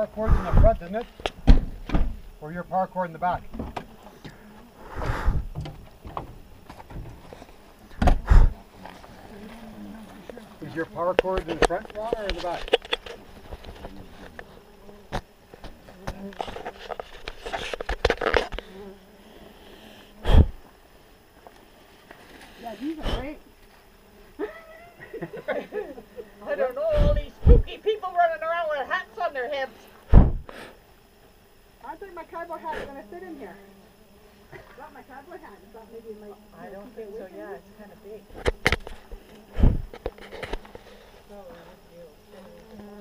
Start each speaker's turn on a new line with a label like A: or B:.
A: power cord in the front, isn't it? Or your power cord in the back? Is your power cord in the front, Ron, or in the back?
B: Yeah, these are great.
C: I don't know, all these spooky people running around with hats on their heads.
B: I think my cowboy hat is going to fit in here. Got my cowboy hat. I thought maybe it might.
C: I don't think so, yeah, it's kind of big. So,